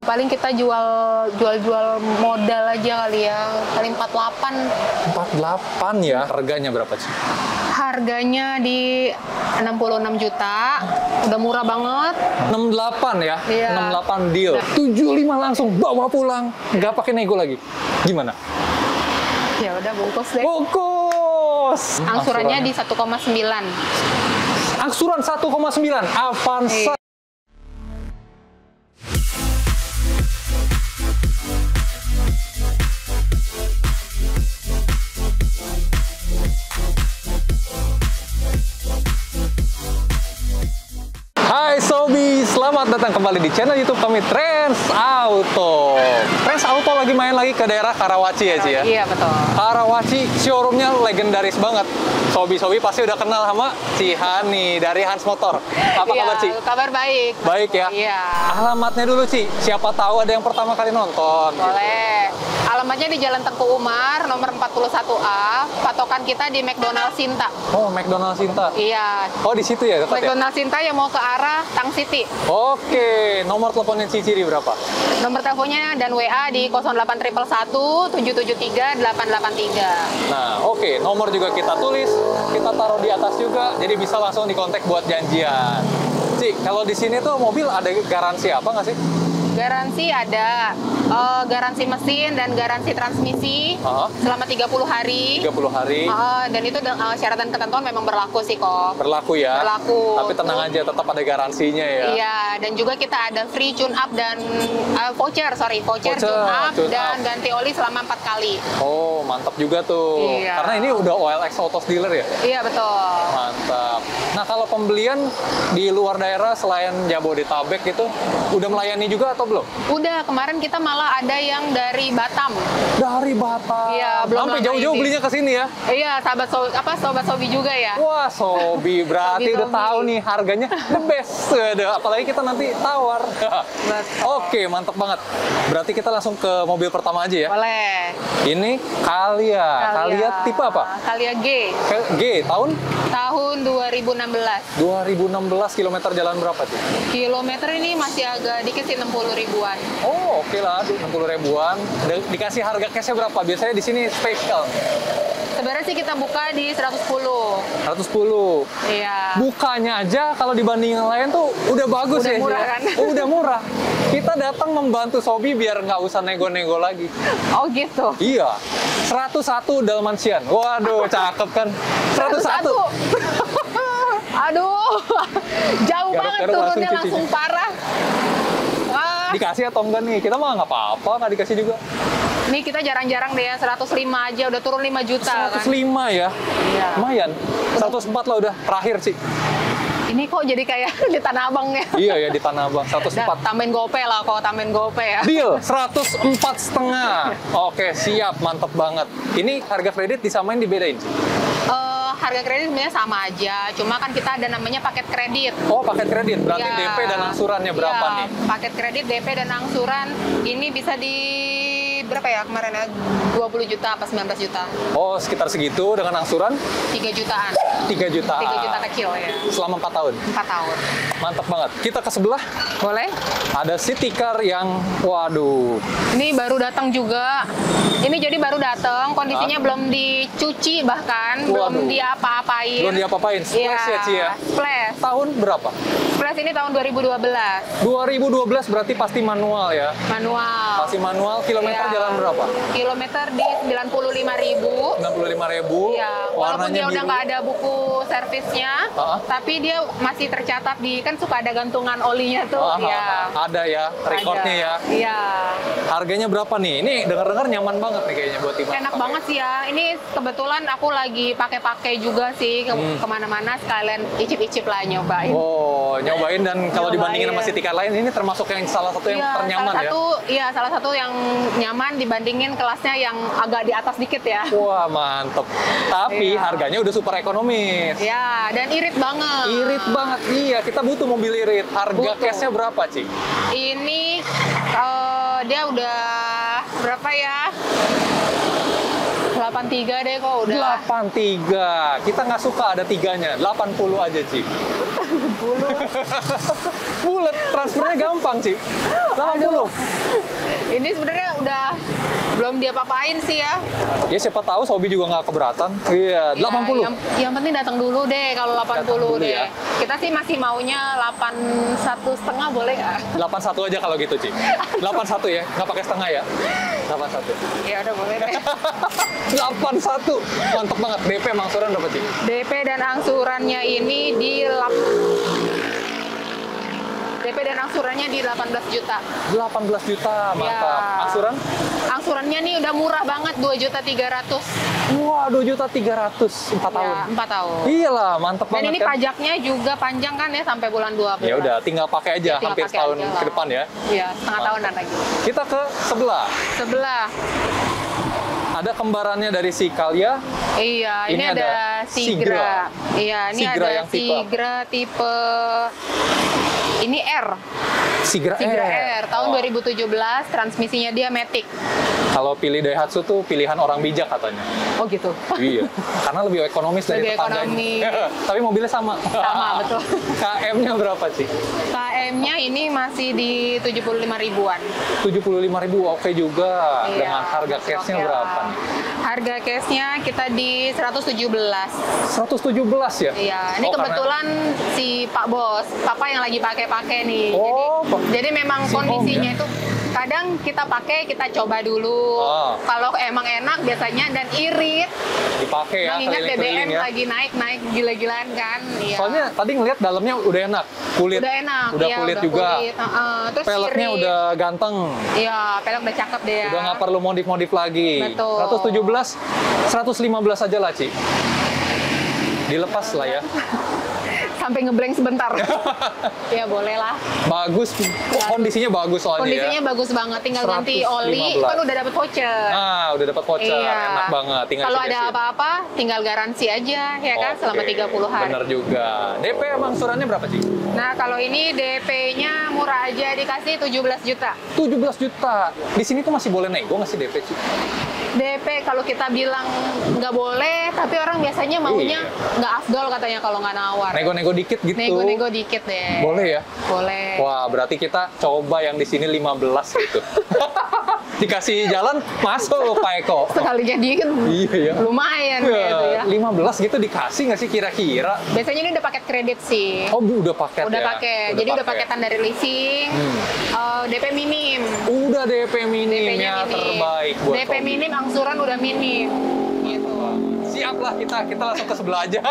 Paling kita jual modal aja kali ya. Paling 48. 48 ya. Harganya berapa sih? Harganya di 66 juta. Udah murah banget. 68 ya? Iya. 68 deal. 75 langsung bawa pulang. Nggak pakai nego lagi. Gimana? Ya udah bungkus deh. Bungkus. Angsurannya di 1,9. Angsuran 1,9. Avanza. Iya. Hai Sobi, selamat datang kembali di channel YouTube kami Trends Auto. Trends Auto lagi main lagi ke daerah Karawaci ya, Ci ya? Iya, betul. Karawaci, showroomnya legendaris banget. Sobi-sobi pasti udah kenal sama Ci Hani dari Hans Motor. Apa kabar, Ci? Kabar baik. Baik ya? Iya. Alamatnya dulu, Ci. Siapa tahu ada yang pertama kali nonton. Boleh. Alamatnya di Jalan Tengku Umar, nomor 41A. Patokan kita di McDonald Sinta. Oh, McDonald Sinta. Iya. Oh, di situ ya, dekat ya? McDonald Sinta yang mau ke arah Tang City. Oke, nomor teleponnya Cici berapa? Nomor teleponnya dan WA di 08111 773 883. Nah, oke. Nomor juga kita tulis, kita taruh di atas juga, jadi bisa langsung dikontak buat janjian. Ci, kalau di sini tuh mobil ada garansi apa nggak sih? Garansi ada, garansi mesin dan garansi transmisi selama 30 hari. 30 hari. Dan itu syarat dan ketentuan memang berlaku sih kok. Berlaku ya? Berlaku. Tapi tenang aja, tetap ada garansinya ya? Iya, dan juga kita ada free tune up dan voucher tune up dan ganti oli selama 4 kali. Oh, mantap juga tuh. Iya. Karena ini udah OLX Autos Dealer ya? Iya, betul. Mantap. Nah, kalau pembelian di luar daerah selain Jabodetabek gitu, udah melayani juga atau belum? Udah, kemarin kita malah ada yang dari Batam. Dari Batam? Iya, belum sampai lama jauh-jauh ini. belinya ke sini ya? Iya, sobat Sobi juga ya. Wah, Sobi berarti udah tahu nih harganya the best. Apalagi kita nanti tawar. Oke, mantap banget. Berarti kita langsung ke mobil pertama aja ya? Boleh. Ini Calia. Calia tipe apa? Calia G. G, tahun? Tahun 2016. 2016, kilometer jalan berapa tuh? Kilometer ini masih agak dikit sih, 60 ribuan. Oh, oke lah, 60 ribuan. Dikasih harga cashnya berapa? Biasanya di sini spesial. Sebenarnya sih kita buka di 110. 110. Iya. Bukanya aja kalau dibanding yang lain tuh udah bagus Udah ya. murah kan? Udah murah. Kita datang membantu Sobi biar nggak usah nego-nego lagi. Oh gitu. Iya. 101 Dalmatian. Waduh, cakep kan? 101. Aduh. Jauh banget Garuk-garuk turunnya langsung langsung parah. Dikasih atau enggak nih? Kita mah nggak apa-apa, nggak dikasih juga. Nih kita jarang-jarang deh ya, 105 aja udah turun 5 juta 105 kan. ya? Iya. Lumayan. 104 lah udah terakhir sih. Ini kok jadi kayak di Tanah Abang ya. Iya ya, di Tanah Abang 104. Tambahin gope lah, kalau tambahin gope ya. Deal, 104,5. Oke, siap, mantep banget. Ini harga kredit disamain dibedain? Harga kredit sebenarnya sama aja, cuma kan kita ada namanya paket kredit. Oh, paket kredit, berarti Ya. DP dan angsurannya berapa nih? Paket kredit, DP dan angsuran ini bisa di berapa ya kemarin ya? 20 juta apa 19 juta? Oh, sekitar segitu dengan angsuran 3 jutaan. 3 jutaan. 3 juta kecil ya. Selama 4 tahun. 4 tahun. Mantap banget. Kita ke sebelah. Boleh? Ada city car yang, waduh. Ini baru datang juga. Ini jadi baru datang, kondisinya belum dicuci bahkan, belum diapa-apain. Belum diapa-apain. Splash ya, Ci ya? Splash. Tahun berapa? Splash ini tahun 2012. 2012 berarti pasti manual ya? Manual. Pasti manual. Kilometer Iya. jalan berapa? Kilometer di 95.000. 95.000. Iya, walaupun Warnanya dia udah biru. nggak ada buku servisnya, tapi dia masih tercatat di, kan suka ada gantungan olinya tuh. Ya. Ada ya, recordnya ya. Iya. Harganya berapa nih? Ini dengar-dengar nyaman banget nih kayaknya buat Timas. Enak banget sih ya. Ini kebetulan aku lagi pakai-pakai juga sih kemana-mana, sekalian icip-icip lah nyobain. Oh, nyobain dan kalau dibandingin sama city car lain ini termasuk yang salah satu yang ternyaman ya. Iya, salah satu yang nyaman dibandingin kelasnya yang agak di atas dikit ya. Wah, mantep. Tapi harganya udah super ekonomis. Ya, dan irit banget. Irit banget. Iya, kita butuh mobil irit. Harga cashnya berapa, Ci? Ini dia udah berapa ya? 83 deh kok udah. 83. Kita nggak suka ada tiganya. 80 aja, Ci. 80. Bulat, transfernya gampang, Ci. 80. Ini sebenarnya udah belum dia papain sih ya. Ya siapa tahu Sobi juga nggak keberatan. Iya, 80. Ya, yang penting datang dulu deh kalau 80 Datang dulu deh. ya. Kita sih masih maunya 81,5 boleh nggak? 81 aja kalau gitu, Ci. 81 ya, nggak pakai setengah ya. 81. Ya udah boleh deh. 81. Mantap banget. DP angsuran berapa, Ci? DP dan angsurannya ini DP dan angsurannya di 18 juta. 18 juta, mantap. Ya. Angsuran? Angsurannya nih udah murah banget, 2.300.000. Wah, 2.300.000, 4 tahun. Ya, 4 tahun. Iyalah, mantep Dan banget ini kan. pajaknya juga panjang kan ya sampai bulan 12. Ya udah, tinggal pakai aja Ya, tinggal hampir pakai setahun aja lah. ke depan ya. Iya, setengah tahunan lagi. Kita ke sebelah. Sebelah. Ada kembarannya dari si Calya. Iya, Ini ini ada ada Sigra. Iya, ini Sigra ada yang tipe apa? Sigra tipe ini R. Sigra Sigra R. R tahun Oh. 2017, transmisinya dia Matic. Kalau pilih Daihatsu tuh pilihan orang bijak katanya. Oh gitu. Iya, karena lebih ekonomis dari Lebih tetangganya. Tapi mobilnya sama. Sama, betul. KM-nya berapa sih? KM-nya ini masih di 75 ribuan. 75.000, oke juga. Iya, Dengan harga cashnya oke berapa? lah. Harga cashnya kita di 117. 117 ya? Iya, ini Oh, karena- kebetulan si Pak Bos, Papa yang lagi pakai nih. Oh, Jadi memang si Om kondisinya ya? itu kadang kita pakai, kita coba dulu. Oh. Kalau emang enak biasanya dan irit, dipakai ya, mengingat keliling-keliling BBM ya. lagi naik gila-gilaan kan. Iya. Soalnya tadi ngeliat dalamnya udah enak, kulit. udah enak, Udah iya, kulit udah juga. kulit. Terus Peleknya irit. udah ganteng. Iya, pelek udah cakep deh ya. Udah nggak perlu modif-modif lagi. Betul. 117, 115 aja lah, Ci. Dilepas lah ya. Sampai ngeblank sebentar. Ya boleh lah. Bagus, kondisinya bagus soalnya Kondisinya ya. bagus banget, tinggal ganti oli, 115. kan udah dapet voucher. Ah, udah dapat voucher, Iya. enak banget. Tinggal Kalau ada isi-isi. apa-apa, tinggal garansi aja, ya kan, Oke, selama 30 hari. Bener juga. DP emang angsurannya berapa, Ci? Nah, kalau ini DP-nya murah aja, dikasih 17 juta. 17 juta. Di sini tuh masih boleh nego nggak sih DP, Ci? DP kalau kita bilang nggak boleh, tapi orang biasanya maunya Iya. nggak afdol katanya kalau nggak nawar. Nego-nego dikit gitu. Nego-nego dikit deh. Boleh ya? Boleh. Wah, berarti kita coba yang di sini 15 gitu. Dikasih jalan masuk Pak Eko. Sekalinya dikit, Iya ya. lumayan gitu ya. 15 gitu dikasih nggak sih kira-kira? Biasanya ini udah paket kredit sih. Oh, Bu, udah paket Udah ya? paket. Jadi udah paketan dari leasing. DP minim. Udah DP DP-nya minimnya minim. terbaik buat DP Sobi. minim, angsuran udah minim. Gitu. Siap lah kita langsung ke sebelah aja.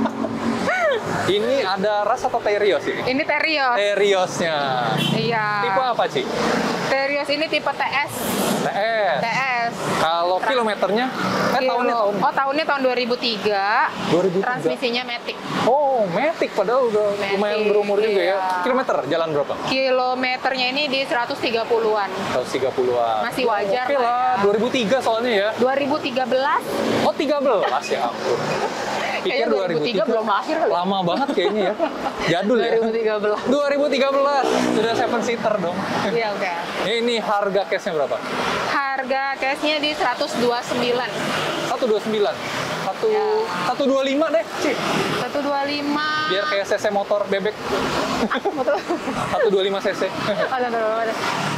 Ini ada ras atau Terios ini? Ini Terios. Teriosnya. Iya. Tipe apa, Ci? Terios ini tipe TS. TS. TS. Kalau kilometernya? Tahunnya. Oh, tahunnya tahun 2003. 2003. Transmisinya Matic. Oh, Matic padahal udah Matic, lumayan berumur juga ya. iya. Kilometer jalan berapa? Kilometernya ini di 130-an. 130-an. Masih wajar Oke lah, 2003 soalnya ya. 2013. Oh, 13 ya ampun. Pikir Kayaknya 2003 belum lahir kali. Lama banget kayaknya ya. Jadul ya. 2013. 2013. Sudah 7-seater dong. Iya udah. Ini harga cashnya berapa? Harga cashnya di 129. 129. Ya. 125 deh, Ci. 125. Biar kayak cc motor bebek. Betul. 125 cc. Ada.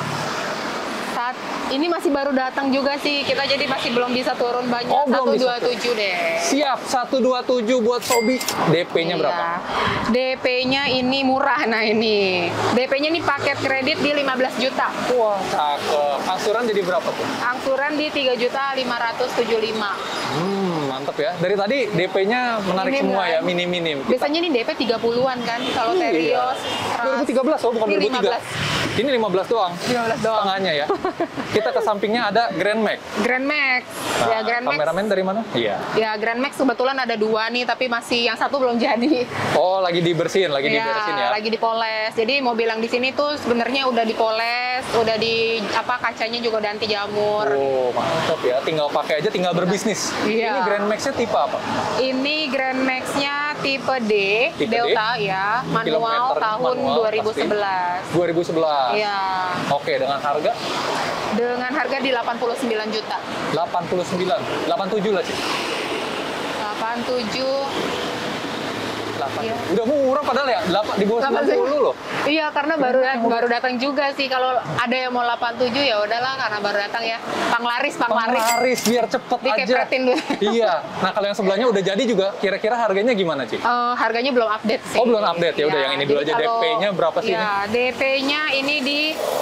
Saat ini masih baru datang juga sih, kita jadi masih belum bisa turun banyak. Oh, belum bisa 127 deh. Siap, 127 buat Sobi. DP-nya berapa? Iya. DP-nya ini murah, nah ini. DP-nya ini paket kredit di 15 juta. Wah, cakep. Angsuran jadi berapa tuh? Angsuran di 3.575. Mantep ya. Dari tadi DP-nya menarik Minim semua kan? ya, minim-minim. Biasanya ini DP 30-an kan, kalau Iya. Terios. 2013, oh bukan Ini 2003. Ini 15 doang. 15 doang. Setengahnya ya. Kita ke sampingnya ada Grand Max. Grand Max. Nah, Ya, Grand Max. kameramen dari mana? Iya. Ya, Grand Max kebetulan ada 2 nih, tapi masih yang satu belum jadi. Oh, lagi dibersihin, lagi Iya, diberesin ya. lagi dipoles. Jadi mobil yang di sini tuh sebenarnya udah dipoles, udah di kacanya juga udah anti jamur. Oh, mantap ya. Tinggal pakai aja, tinggal berbisnis. Iya. Ini Grand Max-nya tipe apa? Ini Grand Max-nya tipe D, Tipe Delta ya, manual Kilometer tahun manual 2011. 2011. Iya. Oke, dengan harga Dengan harga di 89 juta. 89, 87 lah sih. 87. Iya. Udah murah padahal ya, di bawah 90 loh. Iya, karena baru datang juga sih. Kalau ada yang mau 87 ya udahlah, karena baru datang ya. Panglaris. Panglaris biar cepet aja. Dikepretin dulu. Iya. Nah, kalau yang sebelahnya udah jadi juga, kira-kira harganya gimana, Ci? Harganya belum update sih. Oh, belum update ya. Udah yang ini dulu jadi aja. DP-nya berapa sih? Ya, DP-nya ini di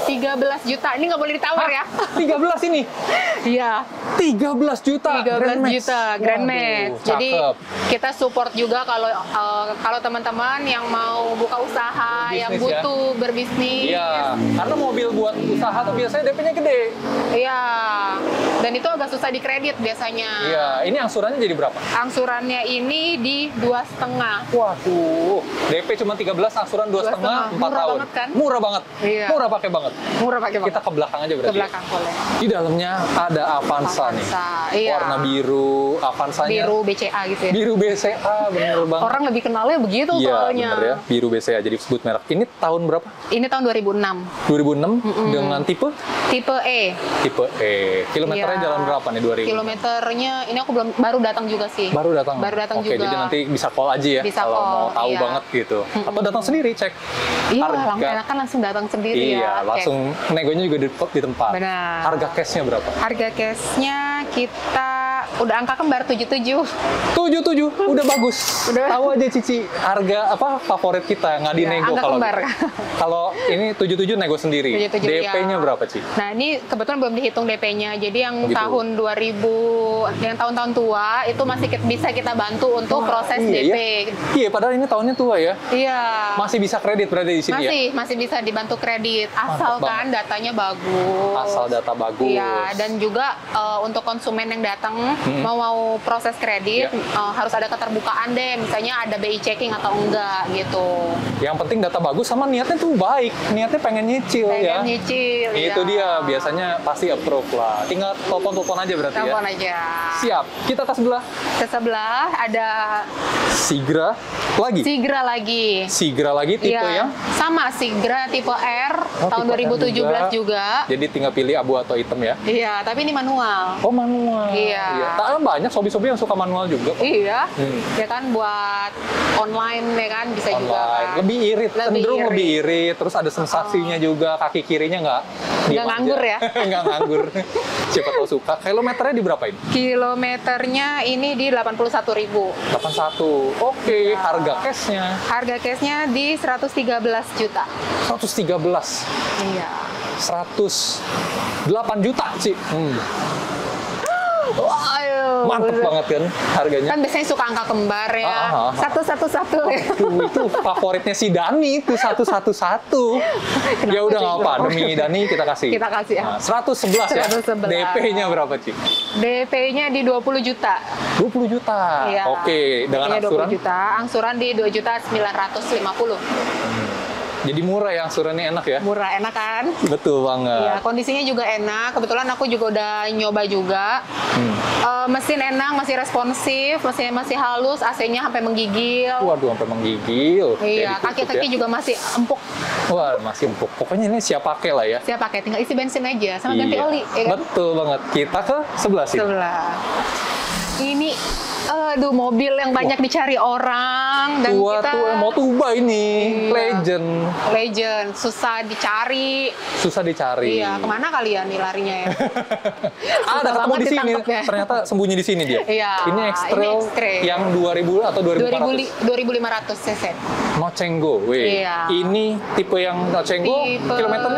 13 juta. Ini nggak boleh ditawar ya. 13 ini? Iya. 13 juta. 13 juta Grand Max. Waduh, Jadi cakep. kita support juga kalau teman-teman yang mau buka usaha, Bisnis yang ya. butuh berbisnis. Iya, karena mobil buat usaha tuh biasanya DP-nya gede. Iya. Dan itu agak susah dikredit biasanya. Iya, ini angsurannya jadi berapa? Angsurannya ini di 2,5. Waduh, DP cuma 13, angsuran 2,5, 4 Murah tahun. banget kan? Murah banget. Iya. Murah pakai banget. Murah pakai banget. Kita ke belakang aja berarti. Ke belakang boleh. Di dalamnya ada Avanza nih. Iya. Warna biru, Avanzanya. Biru BCA gitu ya. Biru BCA, bener banget. Orang lebih kenalnya begitu Iya, soalnya. bener ya. Biru BCA, jadi sebut merek. Ini tahun berapa? Ini tahun 2006. 2006 dengan tipe? Tipe E. Tipe E. Kilometernya Iya. jalan berapa nih 2000? Kilometernya ini aku baru datang juga sih. Baru datang. Baru datang Oke, juga. jadi nanti bisa call aja ya Bisa kalau call, mau tahu iya. banget gitu. Atau datang sendiri cek. Iya, harga. enakan langsung datang sendiri Iya, ya. Oke. langsung negonya juga di tempat. Benar. Harga cashnya berapa? Harga cashnya kita udah angka kembar 77. 77, udah bagus. Udah. Tahu aja Cici, harga apa favorit kita nggak dinego angka kalau kembar. kalau ini 77 nego sendiri. 77, DP-nya ya. berapa, Ci? Nah, ini kebetulan belum dihitung DP-nya. Jadi yang Gitu. tahun 2000, yang tahun-tahun tua itu masih bisa kita bantu untuk proses iya, DP. Iya, padahal ini tahunnya tua ya. Iya. Masih bisa kredit berarti di sini ya. Masih bisa dibantu kredit Mantap asalkan datanya bagus. Asal data bagus. Iya, dan juga untuk konsumen yang datang mau proses kredit Iya. harus ada keterbukaan deh, misalnya ada BI checking atau enggak gitu. Yang penting data bagus sama niatnya tuh baik. Niatnya pengen nyicil ya. Pengen nyicil. Itu ya. dia, biasanya pasti approve lah. Tinggal telepon-telepon aja berarti Telepon ya. aja. Siap. Kita ke sebelah. Ke sebelah ada Sigra lagi. Sigra lagi. Sigra lagi tipe Iya, yang sama Sigra tipe R Oh, tahun tipe R 2017 juga. Jadi tinggal pilih abu atau hitam ya. Iya, tapi ini manual. Oh, manual. Iya. Tak banyak sobi-sobi yang suka manual juga. Iya, ya kan buat online ya kan bisa juga Online. kan. Lebih irit, cenderung lebih irit. Terus ada sensasinya juga, kaki kirinya nggak diem aja. nganggur ya? Nggak nganggur. Siapa tahu suka. Kilometernya di berapa ini? Kilometernya ini di 81.000. 81. Oke, harga cashnya Harga cashnya di 113 juta. 113. Iya. 108 juta sih. Waduh. Mantep banget kan harganya. Kan biasanya suka angka kembar ya. 111 ya. Itu favoritnya si Dani itu 111. Ya udah nggak apa, demi Dani kita kasih. Kita kasih ya. Nah, 111 ya. 111. DP-nya berapa, Ci? DP-nya di 20 juta. 20 juta. Iya. Oke, dengan DP-nya angsuran 20 juta. Angsuran di 2.950. jadi murah ya, angsurannya enak ya. Murah, enak kan? Betul banget. Iya, kondisinya juga enak. Kebetulan aku juga udah nyoba juga. Mesin enak, masih responsif, mesinnya masih halus, AC-nya sampai menggigil. Waduh, sampai menggigil. Iya, Kayak ditutup kaki-kaki ya. juga masih empuk. Wah, masih empuk. Pokoknya ini siap pakai lah ya. Saya pakai, tinggal isi bensin aja sama ganti Iya. oli, ya kan? Betul banget. Kita ke sebelah sini. Sebelah. Ini, aduh, mobil yang banyak dicari orang dan Tua kita tuh Motuba ini, Iya. legend. susah dicari. Susah dicari. Iya, kemana kalian nih larinya ya? Ada ketemu banget di sini. ditangkapnya. Ternyata sembunyi di sini dia. Iya, Ini X-Trail ini X-Trail. yang 2000 atau 2400. 2500 cc. Nocenggo, weh. Iya. Ini tipe yang Nocenggo, kilometernya?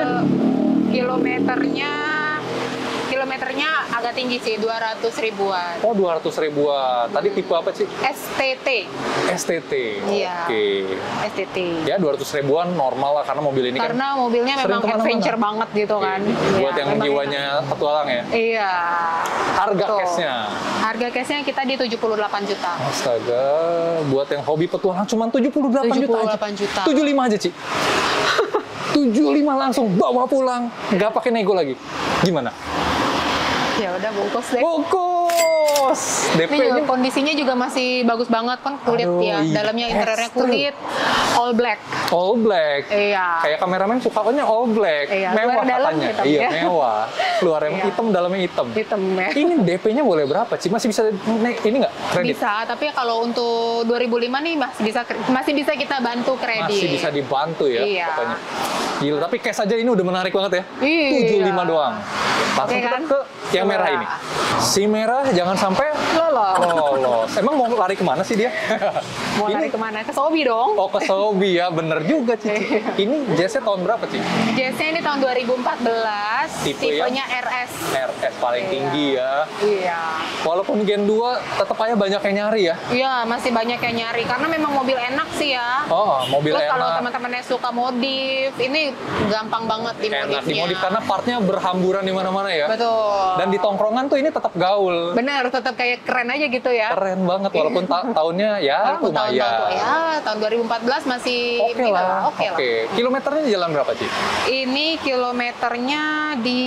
Kilometernya agak tinggi sih, 200 ribuan. Oh, 200 ribuan. Tadi tipe apa sih? STT. STT. Iya. Oke. STT. Ya, 200 ribuan normal lah karena mobil ini Karena kan mobilnya sering memang kemana-mana. adventure banget gitu kan. buat Iya, yang memang jiwanya petualang ya. Iya. Harga Betul. cashnya? Harga cashnya kita di 78 juta. Astaga, buat yang hobi petualang cuma 78 juta aja. 78 juta. 75 aja, Ci. 75 langsung bawa pulang, nggak pakai nego lagi. Gimana? Ya udah bungkus deh. Bungkus! Serius? Ini juga DP-nya? kondisinya juga masih bagus banget kan, kulit Aduh, ya. iya. Dalamnya interiornya Ekstrim. kulit, all black. All black. Iya. Kayak kameramen sukanya all black. Iya, Mewah luar dalam katanya. hitam, Iya, ya. mewah. Luarnya Iya. hitam, dalamnya hitam. Hitam ya. Ini DP-nya boleh berapa, Ci? Masih bisa ini nggak? Kredit? Bisa, tapi kalau untuk 2005 nih masih bisa kita bantu kredit. Masih bisa dibantu ya, Iya. pokoknya. Gila, tapi cash aja ini udah menarik banget ya. Iya. 75 doang. Langsung Oke, kita kan? ke yang merah Coba. ini. Si merah jangan sampai Lolos. lolos. Emang mau lari kemana sih dia? Mau lari kemana? Ke Sobi dong. Oh, ke Sobi ya, bener juga Cici. Ini jazznya tahun berapa, Ci? Jazznya ini tahun 2014, Tipe tipenya RS. RS paling Iya. tinggi ya. Iya. Walaupun Gen 2 tetap aja banyak yang nyari ya. Iya, masih banyak yang nyari karena memang mobil enak sih ya. Oh, mobil Terus kalau enak. teman-teman yang suka modif, ini gampang banget di modifnya. Enak dimodif karena partnya berhamburan di mana-mana ya. Betul. Dan di tongkrongan tuh ini tetap gaul. Bener, tetap kayak keren aja gitu ya. Keren banget walaupun tahunnya ya Walaupun tahun-tahun lumayan. tua ya, tahun 2014 masih Oke ini lah. Oke lah. Kilometernya jalan berapa, Ci? Ini kilometernya di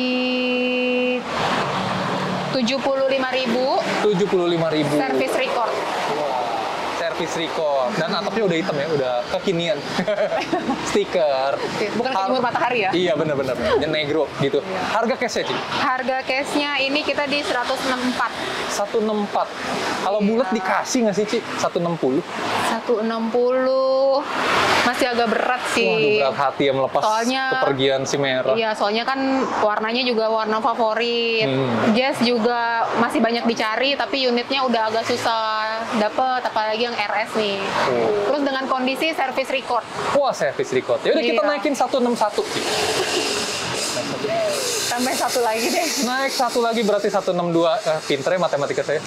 75.000 75.000. service record. Service record. Dan atapnya udah hitam ya, udah kekinian. Stiker. Bukan kejemur matahari ya. Iya, bener-bener. Yang negro gitu. Iya. Harga cashnya, Ci? Harga cashnya ini kita di 164. 164. Kalau Iya. bulat dikasih nggak sih, Ci? 160? 160 masih agak berat sih. Waduh, berat hati ya melepas Soalnya- kepergian si merah. Iya, soalnya kan warnanya juga warna favorit. Jazz juga masih banyak dicari, tapi unitnya udah agak susah dapet, apalagi yang RS nih. Oh. Terus dengan kondisi service record. Wah, service record. Yaudah kita Iya. naikin 161, Ci. Tambah satu lagi deh. Naik satu lagi berarti 162. Pinter ya matematika saya.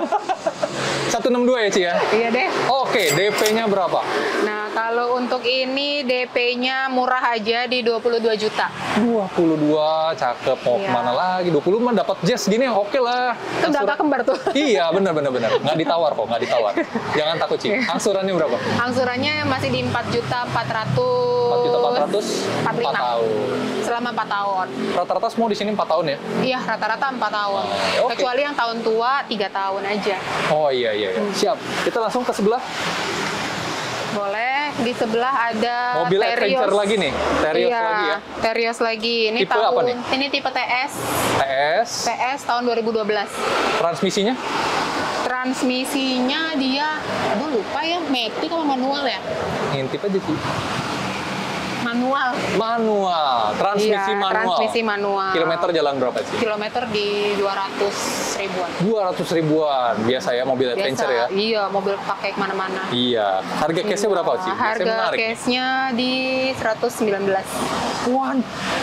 162 ya, Ci ya? Iya deh. Oke, DP-nya berapa? Nah, kalau untuk ini DP-nya murah aja di 22 juta. 22, cakep. Mau Iya. kemana lagi? 20 mah dapat jazz gini, oke lah. Itu kakak kembar tuh. Iya, benar. Nggak ditawar kok, nggak ditawar. Jangan takut, Ci. Angsurannya berapa? Angsurannya masih di 4 juta 400. 4.400, 4 45. tahun. Selama 4 tahun. Rata-rata semua di sini 4 tahun ya? Iya, rata-rata 4 tahun. Oke. Kecuali yang tahun tua 3 tahun aja. Oh iya. Siap. Kita langsung ke sebelah. Boleh. Di sebelah ada Mobil Terios. adventure lagi nih. Terios Iya, lagi ya. Terios lagi. Ini Tipe apa nih? Ini tipe TS. TS. tahun 2012. Transmisinya? Transmisinya dia, aduh lupa ya, matic apa manual ya? Ngintip aja, Ci. Manual. Manual. Transmisi Iya, manual. transmisi manual. Kilometer jalan berapa, Ci? Kilometer di 200 ribuan. 200 ribuan. Biasa ya mobil adventure ya? Iya, mobil pakai kemana-mana. Iya. Harga case-nya berapa, Ci? Biasanya Harga menarik. case-nya di 119. Wan.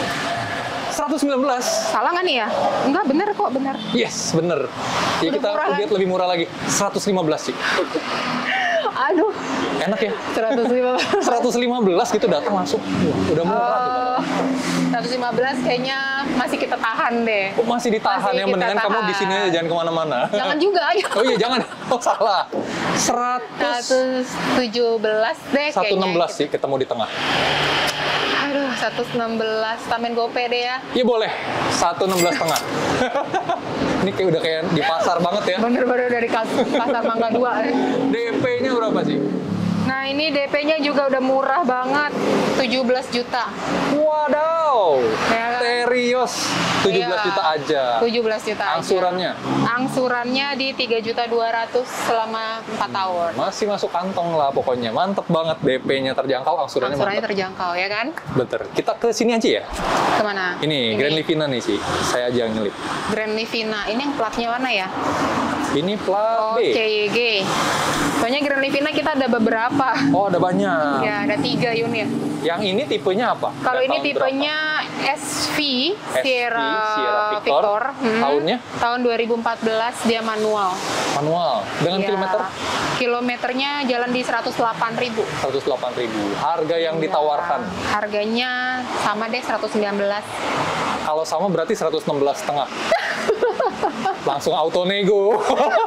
119? Salah nggak nih ya? Enggak, bener kok, bener. Yes, bener. Ya, Udah kita murah, kan? lihat lebih murah lagi. 115, Ci. Aduh, Enak ya? 115. 115 gitu datang langsung. Wah, udah murah tuh. 115 kayaknya masih kita tahan deh. Oh, masih ditahan Masih ya, kita mendingan kamu di sini aja, tahan. jangan kemana-mana. Jangan juga aja. Oh iya, jangan. Oh, salah. 116 117 deh kayaknya. sih, ketemu di tengah. Aduh, 116. Tamen gope deh ya. Iya boleh, 116 tengah. Ini kayak udah kayak di pasar banget ya. Bener-bener dari pasar Mangga 2. DP-nya berapa sih? Nah, ini DP-nya juga udah murah banget. 17 juta. Wadaw, Ya kan? Terios 17 Iya, juta aja. 17 juta aja. Angsurannya? Angsurannya di 3.200.000 selama 4 tahun. Masih masuk kantong lah pokoknya. Mantep banget, DP-nya terjangkau, angsurannya Angsurannya mantep. terjangkau ya kan? Bener. Kita ke sini aja ya. Kemana? Ini Grand Livina nih sih. Saya aja yang nyelip. Grand Livina. Ini yang platnya mana ya? Ini plat Oh, B. CYG. Soalnya Grand Livina kita ada beberapa. Oh, ada banyak. Ya, ada 3 unit. Yang ini tipenya apa? Kalau Dan ini tahun tipenya SV Sierra Sierra Victor. Tahunnya? Tahun 2014, dia manual. berapa? Manual. Dengan Ya. kilometer? Kilometernya jalan di 108.000. 108.000. Harga yang ditawarkan. Harganya sama deh 119. Kalau sama berarti 116,5. Langsung auto nego.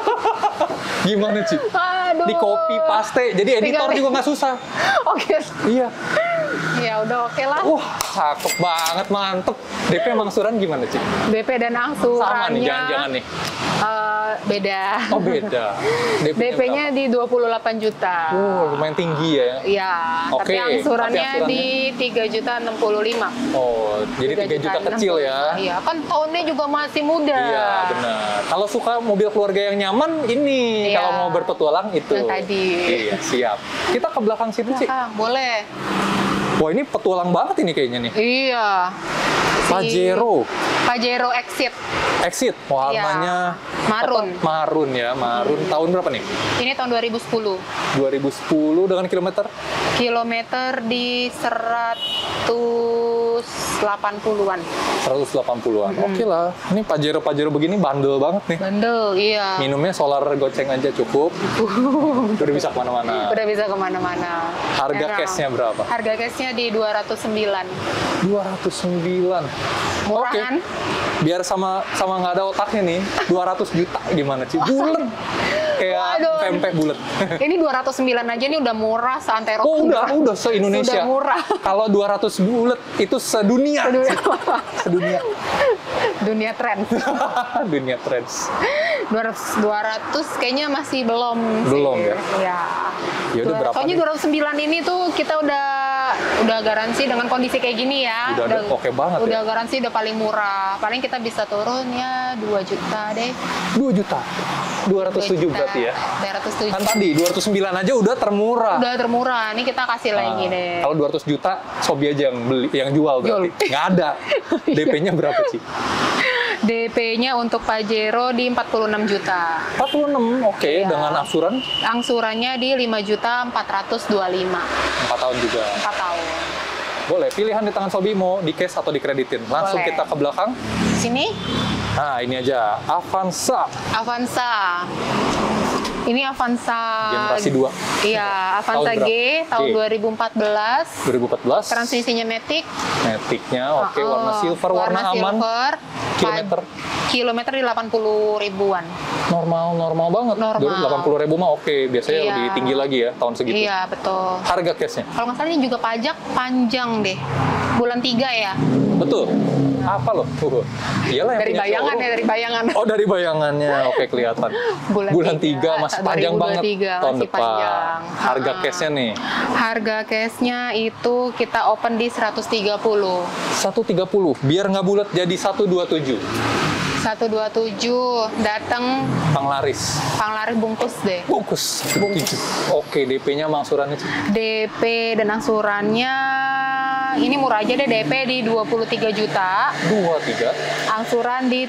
Gimana, Ci? Aduh. Di copy paste. Jadi editor Tinggal- juga nggak susah. Oke. Iya. Ya udah oke lah. Wah, cakep banget, mantep. DP sama angsuran gimana, Ci? DP dan Sama nih, angsurannya jangan-jangan nih. beda. Oh, beda. DP-nya di 28 juta. Lumayan tinggi ya. Iya, Oke, tapi angsurannya tapi di 3.065.000. Oh, jadi 3 juta kecil ya. Iya, kan tahunnya juga masih muda. Iya, benar. Kalau suka mobil keluarga yang nyaman, ini. Iya. Kalau mau berpetualang, itu. Yang tadi. Iya, siap. Kita ke belakang situ, Ci. Ah, boleh. Wah, ini petualang banget ini kayaknya nih. Iya. Pajero Exit. Exit, warnanya Marun. apa? Marun ya, marun. Tahun berapa nih? Ini tahun 2010. 2010 dengan kilometer? Kilometer di 180-an. 180-an. Oke lah. Ini Pajero begini bandel banget nih. Bandel, iya. Minumnya solar goceng aja cukup. Udah bisa kemana-mana. Udah bisa kemana-mana. Harga Enak. cashnya berapa? Harga cashnya di 209. 209. Murah Oke. kan? Biar sama nggak ada otaknya nih, 200 juta gimana sih? Bulet. Kayak Waduh. pempek bulet. Ini 209 aja nih udah murah seantero. Oh, udah se-Indonesia. Sudah murah. Kalau 200 bulet itu sedunia. Sedunia. Dunia tren. Dunia trends. 200 kayaknya masih belum sih. Belum ya? Iya. Ya udah berapa Soalnya nih? 209 ini tuh kita udah garansi dengan kondisi kayak gini ya. Udah oke banget Udah ya? garansi udah paling murah. Paling kita bisa turun ya 2 juta deh. 2 juta. 207 berarti ya. 207. Kan tadi 209 aja udah termurah. Udah termurah. Ini kita kasih lagi deh. Kalau 200 juta, Sobi aja yang beli, yang jual berarti. Nggak ada. DP-nya berapa sih? DP-nya untuk Pajero di 46 juta. 46, oke. Iya. Dengan angsuran Angsurannya di 5.425. 4 tahun juga. 4 tahun. Boleh, pilihan di tangan Sobi mau di cash atau dikreditin. Langsung Boleh. kita ke belakang. Sini, Nah, ini aja. Avanza. Avanza. Ini Avanza Generasi 2. Iya, Avanza Tahun G berapa? tahun G. 2014. 2014. Transmisinya Matic. Matic-nya oke, warna Oh, silver, warna aman. silver. Kilometer? Kilometer di 80 ribuan. Normal banget. Normal. Dulu 80.000 mah oke. Biasanya Iya. lebih tinggi lagi ya tahun segitu. Iya, betul. Harga cashnya? Kalau nggak salah ini juga pajak panjang deh. Bulan 3 ya. Betul. Apa loh? Iyalah yang Dari punya bayangan showroom. ya, dari bayangan. Oh, dari bayangannya. Oke, kelihatan. Bulan 3 masih panjang banget 2023 tahun masih depan. panjang. Harga Ha-ha. cashnya nih. Harga cashnya itu kita open di 130. 130. Biar nggak bulat jadi 127. 127 datang Panglaris. Panglaris bungkus deh. Bungkus. 127. Oke, DP-nya sama angsurannya. DP dan angsurannya ini murah aja deh, DP di 23 juta, 23. angsuran di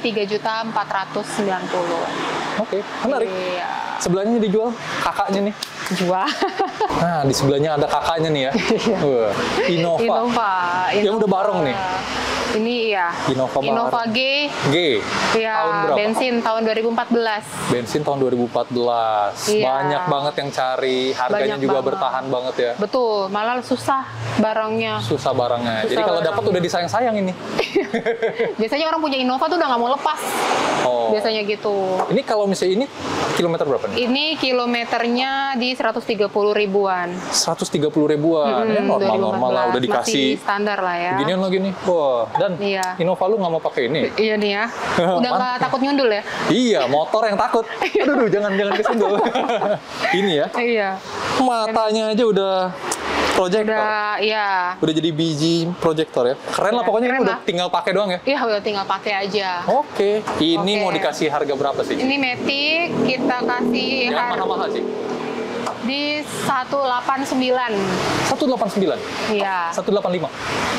3.490. Oke, menarik. Iya. Sebelahnya dijual kakaknya nih. Jual. Nah, di sebelahnya ada kakaknya nih ya. Wah, Innova. Innova. Yang udah bareng nih. Ini iya. Innova Innova G. G. Ya, Tahun berapa? bensin tahun 2014. Bensin tahun 2014. Iya. Banyak banget yang cari. Harganya Banyak juga banget. bertahan banget ya. Betul, malah susah barangnya. Susah barangnya. Susah Jadi kalau dapat barangnya. udah disayang-sayang ini. Biasanya orang punya Innova tuh udah nggak mau lepas. Oh. Biasanya gitu. Ini kalau misalnya ini kilometer berapa nih? Ini kilometernya di 130 ribuan. 130 ribuan. Ya normal-normal lah. Udah 2014. dikasih. Masih standar lah ya. Beginian lagi nih. Wah. Dan Iya. Innova lu nggak mau pakai ini? Iya nih ya. Udah nggak takut nyundul ya? Iya, motor yang takut. Aduh, jangan kesenggol. Ini ya. Iya. Matanya aja udah proyektor. Iya. Udah jadi biji proyektor ya. Keren lah Iya, pokoknya keren ini udah lah. tinggal pakai doang ya. Iya, udah tinggal pakai aja. Oke. Ini Oke. mau dikasih harga berapa sih? Ini Matic kita kasih Yang mana mahal sih? di 189. 189. Iya. 185.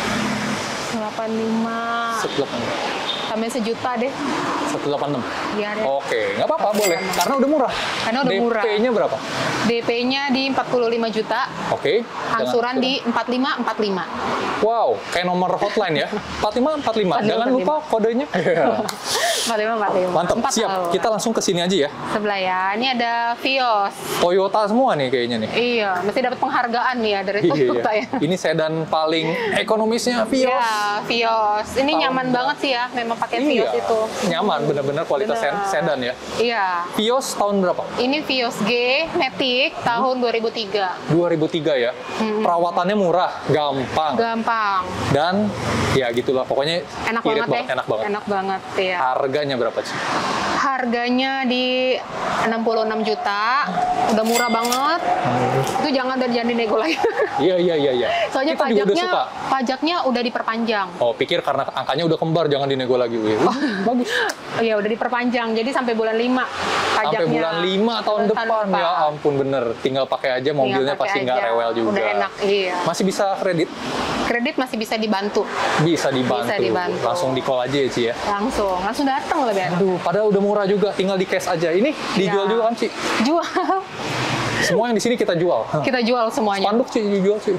85. 185. Sampai sejuta deh. 186. Iya deh. Oke, nggak apa-apa, boleh. Karena udah murah. Karena udah murah. DP-nya berapa? DP-nya di 45 juta. Oke. Angsuran Dengan- di 4545. Wow, kayak nomor hotline ya. 4545. Jangan lupa kodenya. 45. Mantap, 4 siap. tahun. Kita langsung ke sini aja ya. Sebelah ya. Ini ada Vios. Toyota semua nih kayaknya nih. Iya, mesti dapat penghargaan nih ya dari Iya, Toyota ya. Ini sedan paling ekonomisnya Vios. Iya, Vios. Ini Tahun nyaman banget sih ya, memang pakai Vios Iya, itu. nyaman, bener-bener kualitas Bener. sedan ya. Iya. Vios tahun berapa? Ini Vios G Matic tahun 2003. 2003 ya. Perawatannya murah, gampang. Gampang. Dan ya gitulah, pokoknya Enak irit banget ya. enak banget. Enak banget ya. Harganya berapa sih? Harganya di 66 juta. Udah murah banget. Itu jangan dinego lagi. Iya. Soalnya Kita juga udah suka. pajaknya udah diperpanjang. Oh, pikir karena angkanya udah kembar, jangan dinego lagi. Wih, bagus. Iya, udah diperpanjang. Jadi sampai bulan 5 pajaknya. Sampai bulan 5 tahun depan. Ya ampun, bener. Tinggal pakai aja, mobilnya Tinggal pakai pasti nggak aja. rewel juga. Udah enak, iya. Masih bisa kredit? Kredit masih bisa dibantu. Bisa dibantu. Bisa dibantu. Langsung di call aja ya, Ci ya? Langsung datang lebih enak. Aduh, padahal udah murah juga. Tinggal di cash aja. Ini dijual Iya. juga kan, Ci? Jual. Semua yang di sini kita jual. Kita jual semuanya. Spanduk sih dijual sih.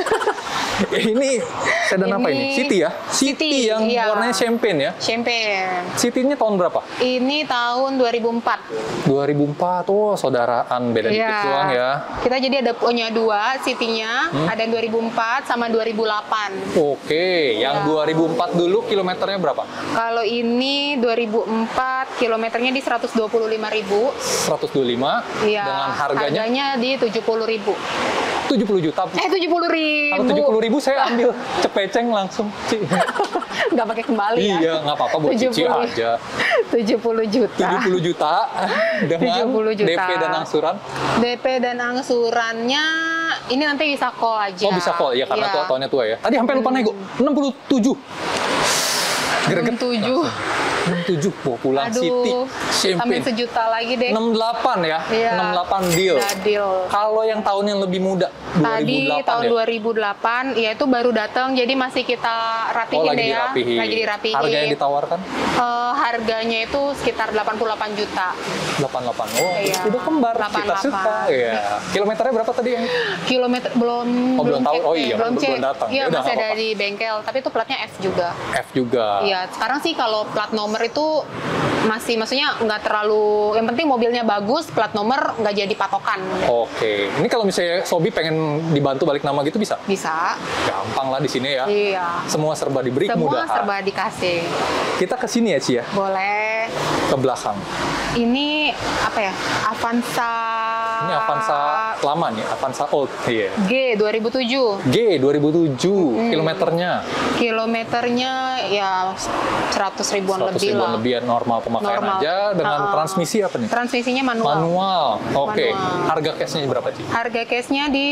Ini sedan apa ini? City ya? City, yang iya. warnanya champagne ya? Champagne. City-nya tahun berapa? Ini tahun 2004. 2004. Oh, saudaraan. Beda dikit Iya. doang ya. Kita jadi ada punya 2 City-nya, ada yang 2004 sama 2008. Oke, yang Iya. 2004 dulu kilometernya berapa? Kalau ini 2004 kilometernya di 125.000. 125 Iya. dengan harganya di 70.000. 70 juta. 70.000. Kalau 70.000 saya ambil cepeceng langsung, Ci. Nggak pakai kembali ya. Iya, nggak apa-apa buat cicil 70. aja. 70 juta. 70 juta dengan 70 juta. DP dan angsuran. DP dan angsurannya ini nanti bisa call aja. Oh, bisa call ya karena tahunnya tua ya. Tadi hampir lupa nego. 67. Greget. 67. 67 mau pulang Aduh, City. tambahin Champagne. sejuta lagi deh. 68 ya. Iya. 68 deal. Udah deal. Kalau yang tahun yang lebih muda, 2008 Tadi tahun ya. 2008, ya itu baru datang, jadi masih kita rapihin Oh, lagi deh ya. dirapihin. Lagi dirapihin. Harga yang ditawarkan? Harganya itu sekitar 88 juta. 88. Oh, Iya. udah kembar. Kita 88. suka. Iya. Kilometernya berapa tadi yang? Kilometer belum Oh, belum tahu. cek Oh deh, iya, belum belum cek. datang. Iya, Ya udah, masih nggak ada apa-apa. di bengkel, tapi itu platnya F juga. F juga. Iya, sekarang sih kalau plat nomor itu maksudnya nggak terlalu, yang penting mobilnya bagus, plat nomor nggak jadi patokan. Oke. Ini kalau misalnya Sobi pengen dibantu balik nama gitu bisa? Bisa. Gampang lah di sini ya. Iya. Semua serba diberi Semua kemudahan. serba dikasih. Kita ke sini ya, Ci ya. Boleh. Ke belakang. Ini apa ya? Avanza. Ini Avanza lama nih, Avanza old. Iya. G 2007. G 2007 kilometernya. Kilometernya ya 100 ribuan 100 lebih ribuan lah. lebih normal pemakaian Normal. aja dengan transmisi apa nih? Transmisinya manual. Manual. Oke. Manual. Harga cashnya berapa, Ci? Harga cashnya di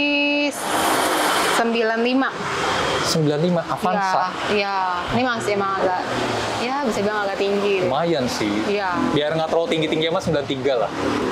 95. 95 Avanza. Iya. Ini masih emang agak, ya bisa bilang agak tinggi. deh. Lumayan sih. Iya. Biar nggak terlalu tinggi-tinggi amat 93 lah.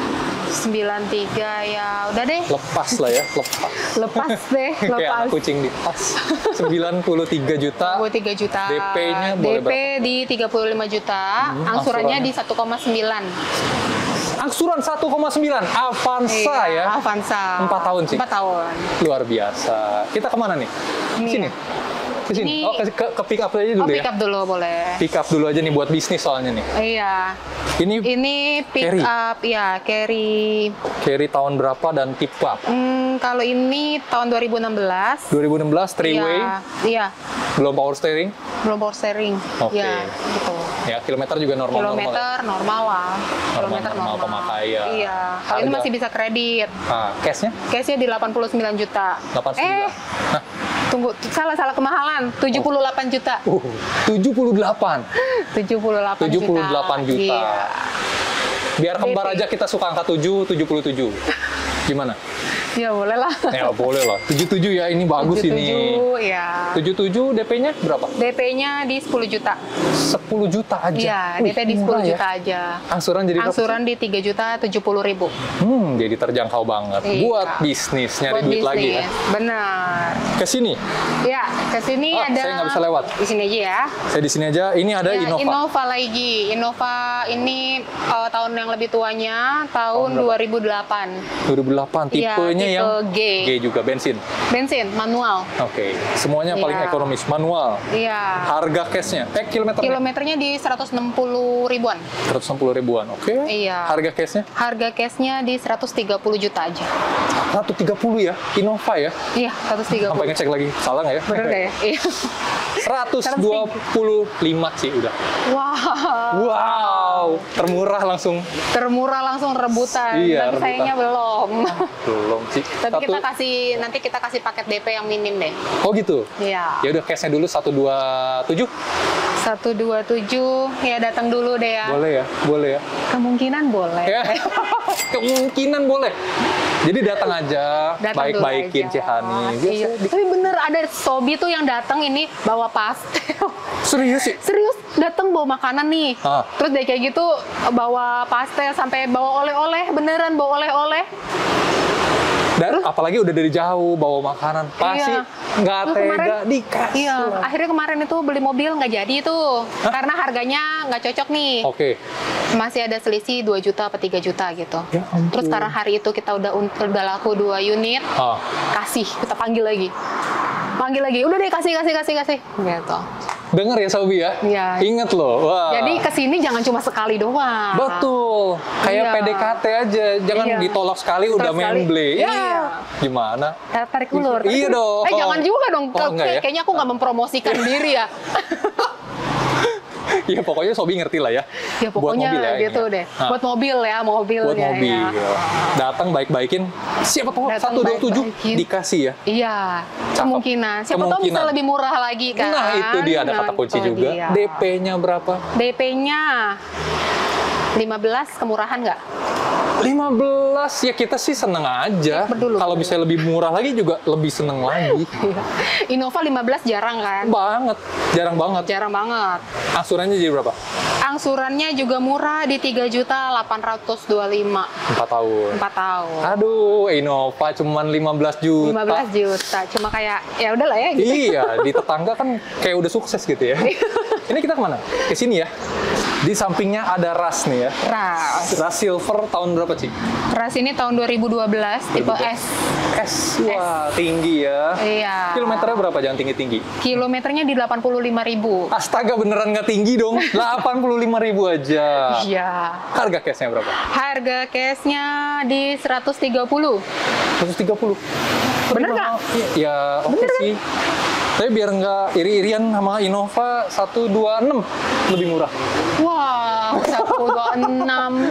93 ya udah deh. Lepas lah ya, lepas. Lepas deh, Kayak lepas. anak kucing di tas. 93 juta. 23 juta. DP-nya boleh DP berapa? di 35 juta, angsurannya di 1,9. Angsuran 1,9 Avanza ya. Avanza. 4 tahun sih. 4 tahun. Luar biasa. Kita kemana nih? Ini Sini. ya. Ke sini. Ini- Oh, ke pick up aja Oh, dulu pick ya. up dulu boleh. Pick up dulu aja nih buat bisnis soalnya nih. Iya. Ini Ini pick Carry. up ya, carry. carry tahun berapa dan tipe apa? Kalau ini tahun 2016. 2016 three way, Iya, belum power steering. belum power steering. Oke. Iya, gitu. Ya, kilometer juga normal-normal. Kilometer normal lah. Kilometer Normal pemakaian. Iya. Kalau ini Harga? masih bisa kredit. Nah, cashnya Cashnya di 89 juta. 89. Nah, Tunggu, salah kemahalan. 78 juta. 78. 78 78 juta. Iya. Biar kembar DP. aja kita suka angka 7, 77. Gimana? Ya boleh lah. Ya boleh lah. 77 ya, ini bagus 77, ini. ya. 77 DP-nya berapa? DP-nya di 10 juta. 10 juta aja. Iya, Wih, DP di 10 murah ya. juta aja. Angsuran jadi berapa? Angsuran di 3 juta 70 ribu. Jadi terjangkau banget. Iya. Buat bisnis, nyari Buat duit bisnis. lagi ya. Benar. Ke sini. Ya, ke sini ada. Saya nggak bisa lewat. Di sini aja ya. Saya di sini aja. Ini ada Ya, Innova. Innova lagi. Innova ini tahun yang lebih tuanya, tahun Tahun berapa? 2008. 2008. Iya, Tipenya Tipenya tipe yang G. G juga, bensin. Bensin, manual. Oke, semuanya paling Iya. ekonomis, manual. Iya. Harga cashnya, kilometernya? Kilometernya di 160 ribuan. 160 ribuan, oke. Iya. Harga cashnya? Harga cashnya di 130 juta aja. 130 ya, Innova ya. Iya, 130. Sampai ngecek lagi, salah nggak ya? Bener nggak ya? Iya. 125 sih udah. Wow. Wow, termurah langsung. Termurah langsung rebutan. Iya, Tapi rebutan. sayangnya belum. Belum sih. Tapi nanti kita kasih paket DP yang minim deh. Oh gitu. Iya. Ya udah cashnya dulu 127. 127 ya datang dulu deh ya. Boleh ya? Boleh ya? Kemungkinan boleh. Ya. Kemungkinan boleh. Jadi datang aja, Datang dulu baik-baikin aja. Cihani. Iya. Tapi bener ada Sobi tuh yang datang ini bawa pastel. Serius sih? Serius datang bawa makanan nih. Ah. Terus dari kayak gitu bawa pastel sampai bawa oleh-oleh, beneran bawa oleh-oleh. Dan apalagi udah dari jauh bawa makanan, pasti Iya. nggak Lu tega kemarin- dikasih. Iya, lah. akhirnya kemarin itu beli mobil nggak jadi tuh. Karena harganya nggak cocok nih. Oke. Masih ada selisih 2 juta atau 3 juta gitu. Ya ampun. Terus karena hari itu kita udah laku 2 unit, Ah. kasih, kita panggil lagi. Panggil lagi, udah deh kasih. Gitu. Dengar ya Sobi ya? Iya. Ingat loh. Wah. Jadi kesini jangan cuma sekali doang. Betul. Kayak Iya. PDKT aja. Jangan Iya. ditolak sekali udah Sekali. memble. Ya. Iya. Gimana? Tarik ulur. Iya dong. Jangan juga dong. Oh, enggak ya? Kayaknya aku nggak mempromosikan diri ya. Ya pokoknya Sobi ngerti lah ya. Ya pokoknya Buat mobil ya, gitu ini ya. deh. Nah, Buat mobil ya, mobilnya. buat mobil. Ya. Datang baik-baikin. Siapa tahu Datang 127 baik-baikin. dikasih ya. Iya, kemungkinan. Siapa tahu bisa Kemungkinan. lebih murah lagi kan. Nah itu dia ada kata kunci itu juga. dia. DP-nya berapa? DP-nya 15 kemurahan nggak? 15 ya kita sih seneng aja. Betul. Kalau bisa lebih murah lagi juga lebih seneng lagi. Innova 15 jarang kan? Banget, jarang banget. Jarang banget. Angsurannya jadi berapa? Angsurannya juga murah di 3.825.000 4 tahun. 4 tahun. Aduh, Innova cuman 15 juta. 15 juta. Cuma kayak ya udahlah ya gitu. Iya, di tetangga kan kayak udah sukses gitu ya. Ini kita kemana? Ke sini ya. Di sampingnya ada RAS nih ya. RAS. RAS Silver tahun berapa, Ci? RAS ini tahun 2012 tipe 2012. S. S. Wah, tinggi ya. Iya. Kilometernya berapa? Jangan tinggi-tinggi. Kilometernya di 85.000. Astaga, beneran nggak tinggi dong. 85.000 aja. Iya. Harga cashnya berapa? Harga cashnya di 130. 130. Bener nggak? Ya, oke sih. Tapi biar nggak iri-irian sama Innova 126 lebih murah. Wah, 126.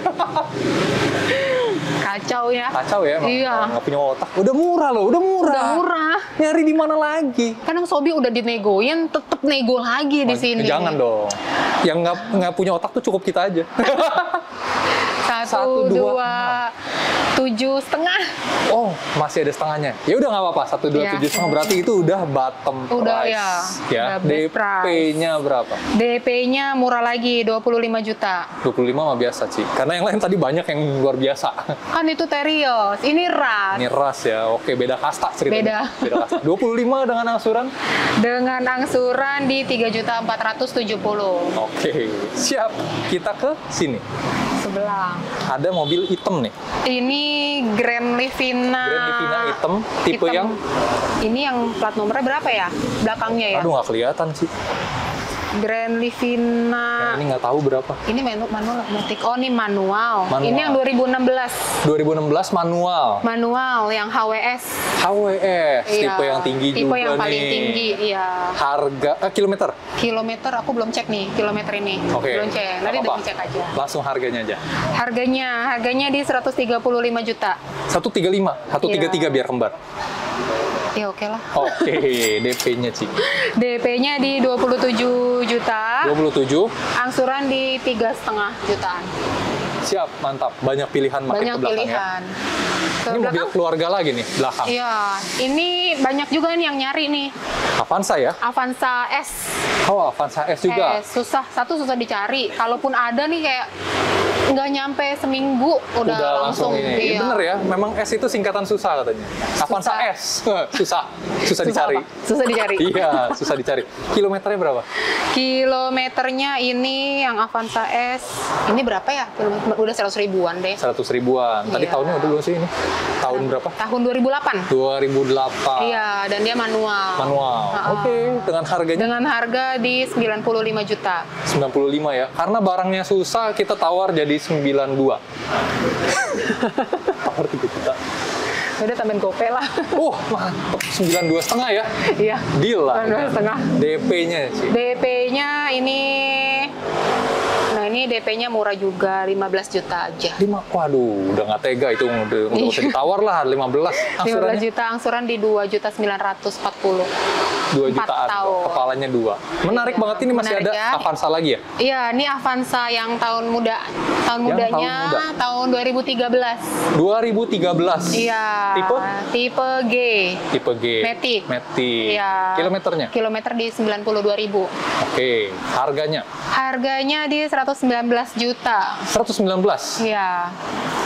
Kacau ya. Kacau ya, emang. Iya. Nggak punya otak. Udah murah loh, udah murah. Udah murah. Nyari di mana lagi? Kadang Sobi udah dinegoin, tetep nego lagi di sini. Jangan dong. Yang nggak punya otak tuh cukup kita aja. 1, 2, 7,5. Oh, masih ada setengahnya. Ya udah nggak apa-apa. 127,5 berarti itu udah bottom Udah price. ya, udah best DP-nya berapa? DP-nya murah lagi, 25 juta. 25 mah biasa sih. Karena yang lain tadi banyak yang luar biasa. Kan itu Terios, ini RAS. Ini RAS ya. Oke, beda kasta ceritanya. Beda. Kasta. 25 dengan angsuran? Dengan angsuran di 3.470. Oke, siap. Kita ke sini. Sebelah. Ada mobil hitam nih. Ini Grand Livina. Grand Livina hitam, tipe Hitam. yang... Ini yang plat nomornya berapa ya? Belakangnya ya? Aduh, nggak kelihatan sih. Grand Livina. Yang ini nggak tahu berapa. Ini manual automatic. Oh, ini manual. Manual. Ini yang 2016. 2016 manual. Manual yang HWS. HWS, Iya. tipe yang tinggi Tipe juga yang paling nih. tinggi, iya. Harga, kilometer? Kilometer aku belum cek nih, kilometer ini. Oke. Belum cek. Nanti Nggak udah apa-apa. cek aja. Langsung harganya aja. Harganya di 135 juta. 135, 133 Iya. biar kembar. Ya oke lah. Oke, DP-nya Ci. DP-nya di 27 juta. 27, Angsuran di 3,5 jutaan. siap, mantap. Banyak pilihan makin Banyak ke belakang ya. pilihan. Ke Ini mobil belakang? keluarga lagi nih, belakang. Iya, ini banyak juga nih yang nyari nih. Avanza ya? Avanza S. Oh, Avanza S juga. Susah dicari. Kalaupun ada nih kayak nggak nyampe seminggu udah langsung. ini. Iya. Bener ya, memang S itu singkatan susah katanya. Avanza S, susah dicari. apa? Susah dicari. Iya, susah dicari. Kilometernya berapa? Kilometernya ini yang Avanza S, ini berapa ya? Kilometer udah 100 ribuan deh. 100 ribuan. Tadi Iya. tahunnya udah sih ini. Tahun berapa? Tahun 2008. 2008. Iya, dan dia manual. Manual. Oke, dengan harganya Dengan harga di 95 juta. 95 ya. Karena barangnya susah, kita tawar jadi 92. Tawar 3 juta. Udah tambahin GoPay lah. Mantap. 92,5 ya. Iya. Deal lah. 92,5. DP-nya sih. DP-nya ini, nah ini DP-nya murah juga, 15 juta aja. 5, waduh, udah nggak tega itu, udah nggak usah ditawar lah, 15 angsurannya. 15 juta angsuran di 2.940. 2 4 jutaan, tahun. kepalanya 2. Menarik Iya. banget, ini masih Menarik ada ya. Avanza lagi ya? Iya, ini Avanza yang tahun muda. Tahun Yang mudanya tahun muda. tahun 2013. 2013. Iya. Tipe? Tipe G. Tipe G. Matic. Matic. Iya. Kilometernya? Kilometer di 92.000. Oke, harganya? Harganya di 119 juta. 119? Iya.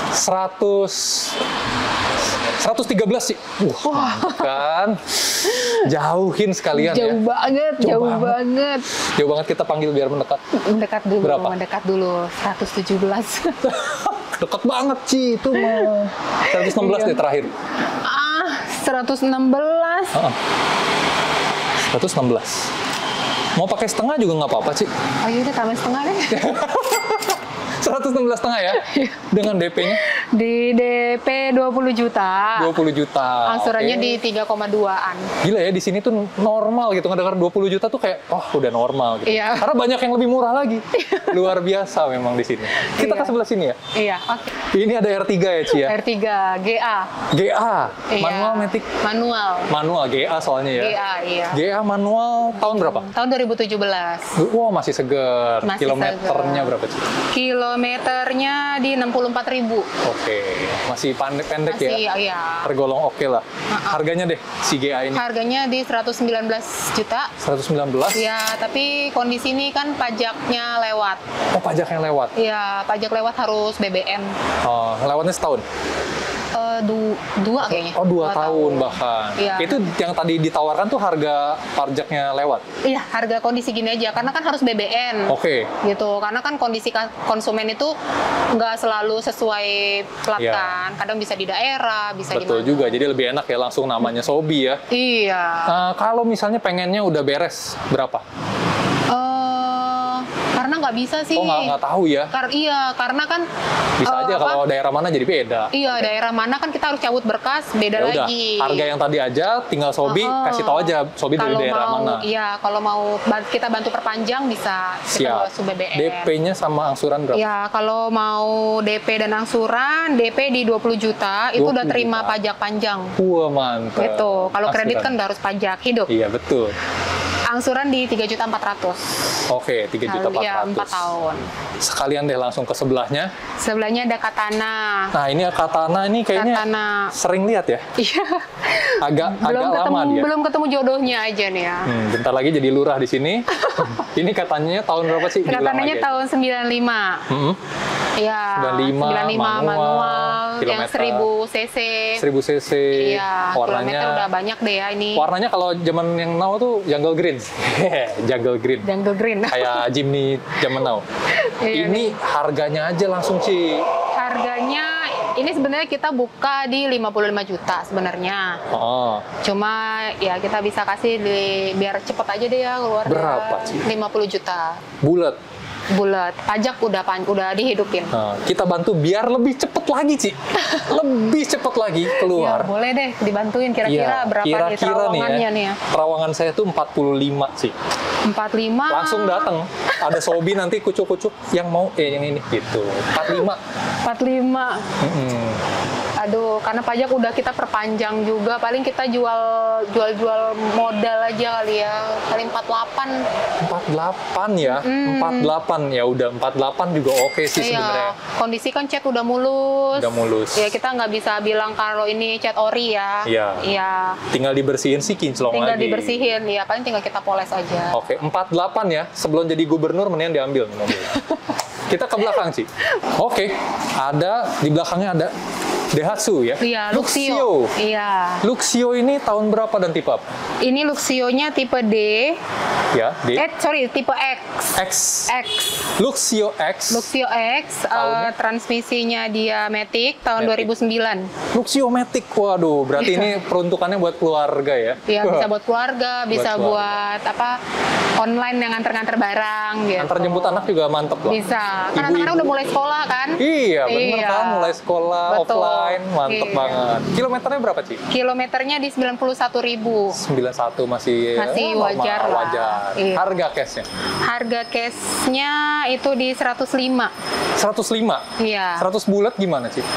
113 sih. Wah, mantap kan? Jauhin sekalian ya. Jauh banget, jauh banget. Jauh banget, kita panggil biar mendekat. Mendekat dulu, Berapa? mendekat dulu. 117. Dekat banget sih itu mah. 116 Iya. deh terakhir. 116. Heeh. 116. Mau pakai setengah juga nggak apa-apa sih. Oh iya, udah tambah setengah deh. 116,5 ya. Dengan DP-nya Di DP 20 juta. 20 juta. Angsurannya Oke. di 3,2-an. Gila ya, di sini tuh normal gitu. Ngedengar 20 juta tuh kayak, oh udah normal gitu. Iya. Karena banyak yang lebih murah lagi. Luar biasa memang di sini. Kita Iya. ke sebelah sini ya. Iya, oke. Ini ada R3 ya, Ci ya? R3 GA. GA. Iya. Manual, Matic. Manual. Manual, GA soalnya ya. GA, iya. GA manual tahun berapa? Tahun 2017. Wah, masih seger. Masih Kilometernya seger. berapa, Ci? Kilometernya di 64.000. Oke, masih pendek Masih, ya? iya. Tergolong oke lah. Harganya deh, si GA ini. Harganya di 119 juta. 119? Ya, tapi kondisi ini kan pajaknya lewat. Oh, pajak yang lewat. Iya, pajak lewat harus BBM. Oh, lewatnya setahun? Dua kayaknya. Oh, 2 tahun bahkan. Iya. Itu yang tadi ditawarkan tuh harga pajaknya lewat? Iya, harga kondisi gini aja. Karena kan harus BBM. Oke. Gitu. Karena kan kondisi konsumen itu nggak selalu sesuai plat Iya. kan. Kadang bisa di daerah, bisa Betul di mana. juga, jadi lebih enak ya langsung namanya Sobi ya. Iya. Kalau misalnya pengennya udah beres, berapa? Karena nggak bisa sih. Oh, nggak tahu ya? Iya, karena kan Bisa aja apa? kalau daerah mana jadi beda. Iya, daerah mana kan kita harus cabut berkas, beda Ya udah, lagi. harga yang tadi aja tinggal Sobi, kasih tahu aja Sobi dari Kalau daerah mau, mana. Iya, kalau mau kita bantu perpanjang bisa kita Siap. langsung BBM. DP-nya sama angsuran berapa? Ya, kalau mau DP dan angsuran, DP di 20 juta, itu 20 udah terima juta. pajak panjang. Wah, mantap. Gitu. Kalau kredit kan Angsuran. udah harus pajak hidup. Iya, betul. Angsuran di 3.400.000. Oke, 3.400.000. Iya, 4 tahun. Sekalian deh langsung ke sebelahnya. Sebelahnya ada Katana. Nah, ini Katana ini kayaknya Katana. sering lihat ya. Iya. Agak lama dia. Belum ketemu jodohnya aja nih ya. Bentar lagi jadi lurah di sini. Ini katanya tahun berapa sih? Diulang Katananya lagi aja. tahun 95. Hmm, Iya. 95 manual yang kilometer. 1000 cc. 1000 cc. Iya, kilometer udah banyak deh ya ini. Warnanya kalau zaman yang now tuh jungle green. Jungle green. Jungle green. Kayak Jimny zaman now. Iya, Ini harganya aja langsung Ci. Harganya ini sebenarnya kita buka di 55 juta sebenarnya. Oh, Cuma ya kita bisa kasih biar cepet aja deh ya keluar. Berapa, Ci? 50 juta. bulat. Bulat. Pajak udah dihidupin. Nah, kita bantu biar lebih cepet lagi, Ci. Lebih cepet lagi Ya, keluar. boleh deh dibantuin kira-kira Iya, berapa nih kira-kira nih terawangannya ya. nih ya. Terawangan saya tuh 45 sih. 45. Langsung datang. Ada Sobi nanti kucuk-kucuk yang mau yang ini gitu. 45. 45. Mm-mm. Aduh, karena pajak udah kita perpanjang juga, paling kita jual modal aja kali ya. Paling 48. 48 ya. 48 ya udah 48 juga oke sih sebenarnya. Iya, kondisi kan cat udah mulus. Udah mulus. Ya kita nggak bisa bilang kalau ini cat ori ya. Iya. Iya. Tinggal dibersihin sih kinclong Tinggal lagi. dibersihin, ya paling tinggal kita poles aja. Oke, 48 ya. Sebelum jadi gubernur mendingan diambil nih mobil. Kita ke belakang, Ci. Oke, ada di belakangnya ada Daihatsu ya? Iya, Luxio. Iya. Luxio ini tahun berapa dan tipe apa? Ini Luxio-nya tipe D. Ya, D. Tipe X. X. X. Luxio X. Luxio X, Tahunnya? transmisinya dia Matic tahun Matic. 2009. Luxio Matic, waduh, berarti ini peruntukannya buat keluarga ya? Iya, bisa buat keluarga, bisa keluarga. buat apa? Online yang nganter-nganter barang gitu. Antar jemput anak juga mantep lah. Bisa. Karena anak-anak udah mulai sekolah kan? Iya, bener Iya. kan, mulai sekolah Betul. offline, mantep Iya. banget. Kilometernya berapa, Ci? Kilometernya di 91.000. 91 masih Masih normal, wajar lah. wajar. Iya. Harga cashnya? Harga cashnya itu di 105. 105? Iya. 100 bulat gimana, Ci?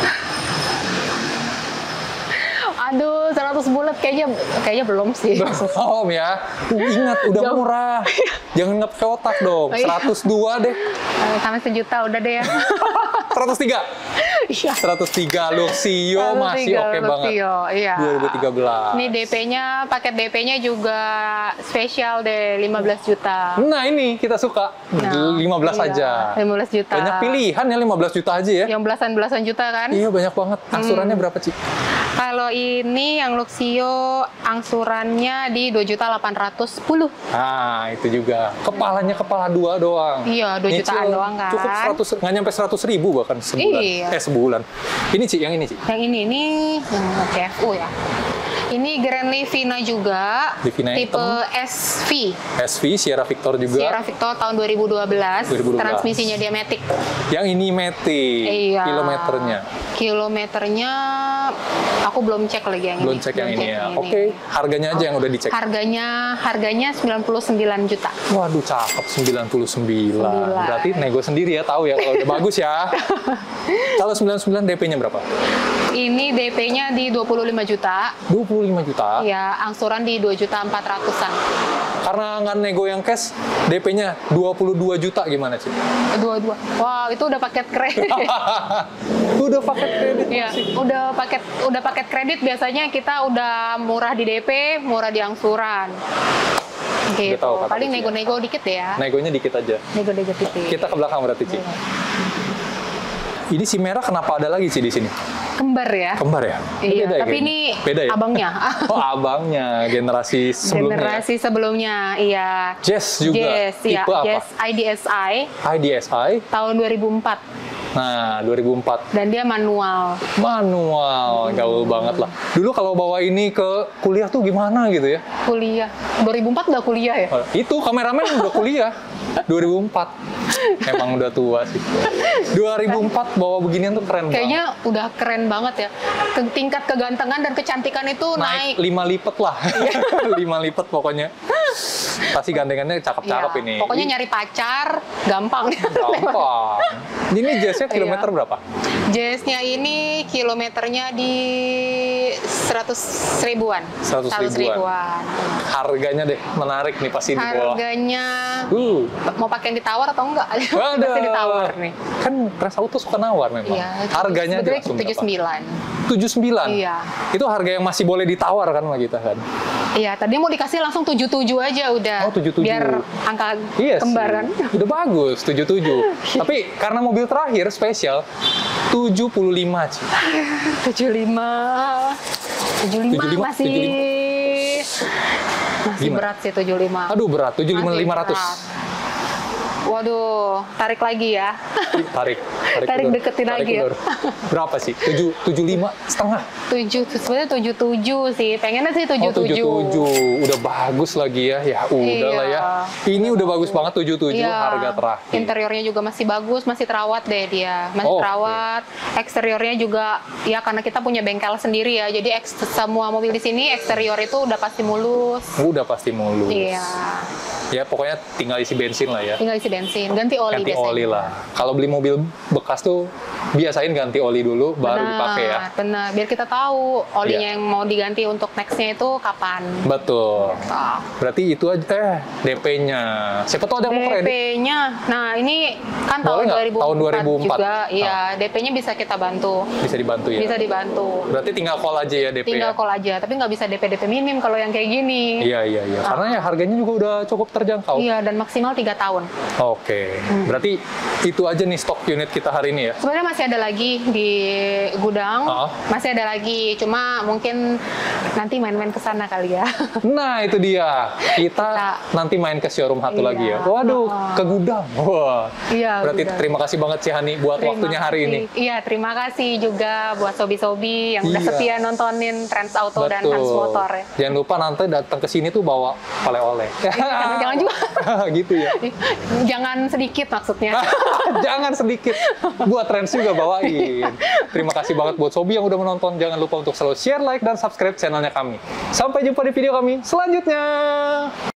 Aduh, 100 bulat kayaknya belum sih. Belum ya. Ingat, udah Jauh. murah. Jangan nggak pakai otak dong. Oh, iya. 102 deh. Sama sejuta udah deh ya. 103? Iya. 103 Luxio masih oke banget. Luxio, iya. 2013. Ini DP-nya, paket DP-nya juga spesial deh, 15 juta. Nah ini kita suka. 15 iya, aja. 15 juta. Banyak pilihan ya 15 juta aja ya. Yang belasan-belasan juta kan? Iya banyak banget. Angsurannya berapa, Ci? Kalau ini yang Luxio angsurannya di 2.810. Nah, itu juga. Kepalanya kepala 2 doang. Iya, 2 jutaan Nyicil doang kan. Cukup 100, nggak nyampe 100.000 bahkan sebulan. Iya. Sebulan. Ini, Ci, yang ini, Ci. Yang ini nih yang CFU ya. Ini Grand Livina juga, Livina tipe hitam. SV. SV, Sierra Victor juga. Sierra Victor tahun 2012. 2012. Transmisinya dia Matic. Yang ini Matic. Iya. Kilometernya. Kilometernya aku belum cek lagi yang Belum ini. cek yang Belum ini cek ya. yang Oke, ini. harganya aja yang udah dicek. Harganya 99 juta. Waduh, cakep 99. Berarti nego sendiri ya, tahu ya kalau udah bagus ya. Kalau 99 DP-nya berapa? Ini DP-nya di 25 juta. 25 juta. Ya, angsuran di 2.400.000-an. Karena nggak nego yang cash, DP-nya 22 juta gimana, Ci? Dua-dua. Wow, itu udah paket kredit. Udah paket kredit. Iya, udah paket kredit biasanya kita udah murah di DP, murah di angsuran. Gitu. tahu kata Paling kuncinya. nego-nego dikit deh ya. Negonya dikit aja. Nego-nego dikit. Kita ke belakang berarti, Ci. Ini si merah kenapa ada lagi, Ci, di sini? Kembar ya. Kembar ya? Iya, Beda ya tapi kayaknya? ini beda ya? abangnya. Oh, abangnya generasi sebelumnya. Generasi sebelumnya, iya. Jazz juga. Jazz, iya. Tipe apa? Jazz IDSI IDSI. tahun 2004. Nah, 2004. Dan dia manual. Manual, gaul banget lah. Dulu kalau bawa ini ke kuliah tuh gimana gitu ya? Kuliah. 2004 udah kuliah ya? Itu kameramen udah kuliah. 2004. Emang udah tua sih. 2004 bawa beginian tuh keren Kayaknya banget. udah keren banget ya. Tingkat kegantengan dan kecantikan itu naik. 5 lipat lah. 5 lipat pokoknya. Pasti gandengannya cakep-cakep Iya, ini. Pokoknya nyari pacar gampang. Gampang. Ini jazznya kilometer Iya. berapa? Jazznya ini kilometernya di 100 ribuan. 100 ribuan. Harganya deh menarik nih pasti di bawah. Harganya mau pakai yang ditawar atau enggak? Waduh. Pasti ditawar nih. Kan Trans Auto suka nawar memang. Iya. Harganya aja sebetulnya langsung berapa? 79. 79? Iya. Itu harga yang masih boleh ditawar kan sama kita kan? Iya, tadi mau dikasih langsung 77 aja udah. Oh, 77. Biar angka Iya kembaran. sih. Udah bagus, 77. Tapi karena mobil terakhir spesial, 75, Ci. 75. 75 masih 75. masih Gimana? berat sih 75. Aduh berat, 75 Masih 500. berat. Waduh, tarik lagi ya. Tarik Tarik ulur. deketin Tarik lagi ya. ulur. Berapa sih? 75 setengah. 7, sebenarnya 77 sih. Pengennya sih 77. Oh, 77. Udah bagus lagi ya. Ya udah lah ya. Ini udah bagus banget 77 Iya. harga terakhir. Interiornya juga masih bagus, masih terawat deh dia. Masih Oh, terawat. Eksteriornya juga ya karena kita punya bengkel sendiri ya. Jadi semua mobil di sini eksterior itu udah pasti mulus. Udah pasti mulus. Iya. Ya pokoknya tinggal isi bensin lah ya. Tinggal isi bensin, ganti oli Ganti biasanya. oli lah. Kalau beli mobil bekas tuh biasain ganti oli dulu, baru dipakai ya. Benar, biar kita tahu olinya Iya. yang mau diganti untuk nextnya itu kapan. Betul. Nah, Berarti itu aja, DP-nya. Siapa tahu ada yang mau kredit. DP-nya, nah ini kan Boleh tahun nggak? 2004, Tahun 2004. juga, iya DP-nya bisa kita bantu, Bisa dibantu ya? bisa dibantu. Berarti tinggal call aja ya DP Tinggal ya? call aja, tapi nggak bisa DP minim kalau yang kayak gini. Iya. Karena ya harganya juga udah cukup terjangkau. Iya, dan maksimal 3 tahun. Oke. Berarti itu aja nih stok unit kita hari ini ya? Sebenarnya masih ada lagi di gudang, masih ada lagi. Cuma mungkin nanti main-main ke sana kali ya. Nah, itu dia. Kita nanti main ke showroom satu Iya. lagi ya. Waduh, ke gudang. Wah. Iya. Berarti gudang. terima kasih banget sih Hani buat Terima waktunya hari ini. kasih. Iya, terima kasih juga buat sobi-sobi yang udah Iya. setia nontonin Trans Auto dan Hans Motor ya. Jangan lupa nanti datang ke sini tuh bawa oleh-oleh. Jangan juga. Gitu ya. Jangan sedikit maksudnya. Jangan sedikit. Buat Trans juga bawain. Terima kasih banget buat Sobi yang udah menonton. Jangan lupa untuk selalu share, like, dan subscribe channelnya kami. Sampai jumpa di video kami selanjutnya.